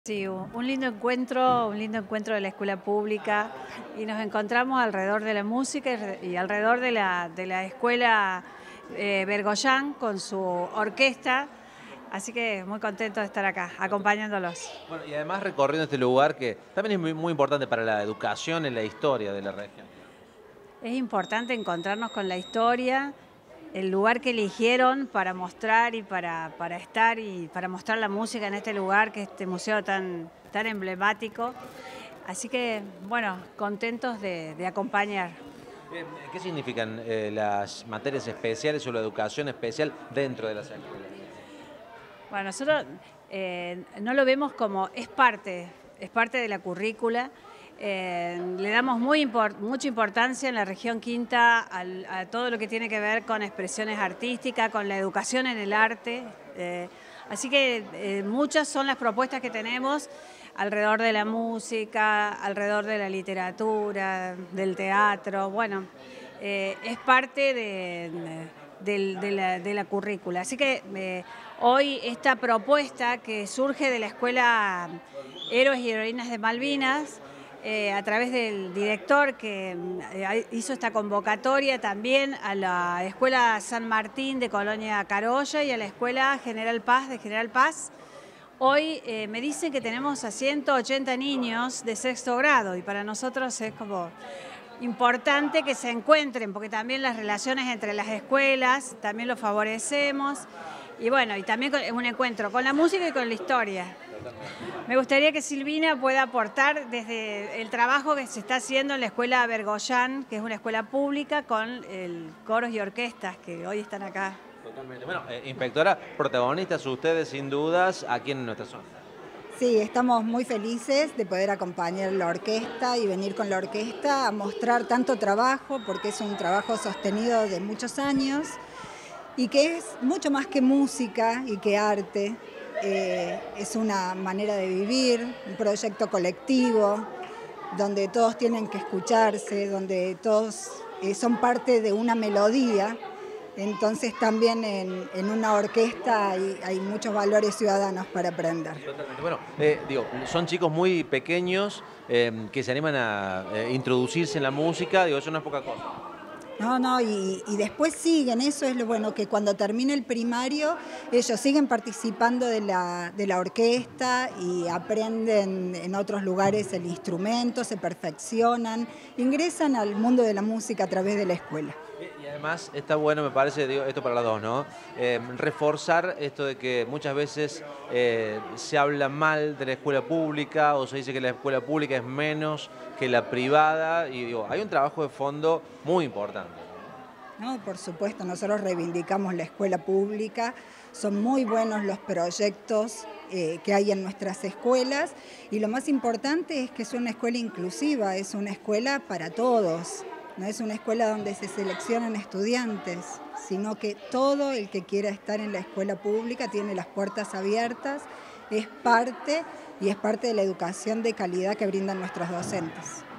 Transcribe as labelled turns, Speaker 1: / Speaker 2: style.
Speaker 1: Sí, un lindo encuentro de la escuela pública y nos encontramos alrededor de la música y alrededor de la escuela Bergoyán con su orquesta, así que muy contento de estar acá acompañándolos.
Speaker 2: Bueno, y además recorriendo este lugar que también es muy importante para la educación y la historia de la región.
Speaker 1: Es importante encontrarnos con la historia, el lugar que eligieron para mostrar y para estar y para mostrar la música en este lugar, que es este museo tan emblemático. Así que, bueno, contentos de acompañar.
Speaker 2: ¿Qué significan las materias especiales o la educación especial dentro de las escuelas?
Speaker 1: Bueno, nosotros no lo vemos como es parte de la currícula. Le damos mucha importancia en la región Quinta a todo lo que tiene que ver con expresiones artísticas, con la educación en el arte. Así que muchas son las propuestas que tenemos alrededor de la música, alrededor de la literatura, del teatro. Bueno, es parte de la currícula. Así que hoy esta propuesta que surge de la Escuela Héroes y Heroínas de Malvinas, a través del director que hizo esta convocatoria también a la Escuela San Martín de Colonia Carolla y a la Escuela General Paz de General Paz. Hoy me dicen que tenemos a 180 niños de sexto grado y para nosotros es como importante que se encuentren, porque también las relaciones entre las escuelas también lo favorecemos. Y bueno, y también un encuentro con la música y con la historia. Me gustaría que Silvina pueda aportar desde el trabajo que se está haciendo en la Escuela Bergoyán, que es una escuela pública, con coros y orquestas que hoy están acá.
Speaker 2: Totalmente. Bueno, inspectora, protagonistas ustedes sin dudas aquí en nuestra zona.
Speaker 3: Sí, estamos muy felices de poder acompañar la orquesta y venir con la orquesta a mostrar tanto trabajo, porque es un trabajo sostenido de muchos años y que es mucho más que música y que arte. Es una manera de vivir, un proyecto colectivo, donde todos tienen que escucharse, donde todos son parte de una melodía. Entonces también en una orquesta hay muchos valores ciudadanos para aprender.
Speaker 2: Totalmente. Bueno, son chicos muy pequeños que se animan a introducirse en la música, eso no es poca cosa.
Speaker 3: No, y después siguen, eso es lo bueno, que cuando termine el primario ellos siguen participando de la orquesta y aprenden en otros lugares el instrumento, se perfeccionan, ingresan al mundo de la música a través de la escuela.
Speaker 2: Y además está bueno, me parece, esto para las dos, ¿no? Reforzar esto de que muchas veces se habla mal de la escuela pública o se dice que la escuela pública es menos que la privada y hay un trabajo de fondo muy importante.
Speaker 3: No, por supuesto, nosotros reivindicamos la escuela pública, son muy buenos los proyectos que hay en nuestras escuelas y lo más importante es que es una escuela inclusiva, es una escuela para todos. No es una escuela donde se seleccionan estudiantes, sino que todo el que quiera estar en la escuela pública tiene las puertas abiertas, es parte de la educación de calidad que brindan nuestros docentes.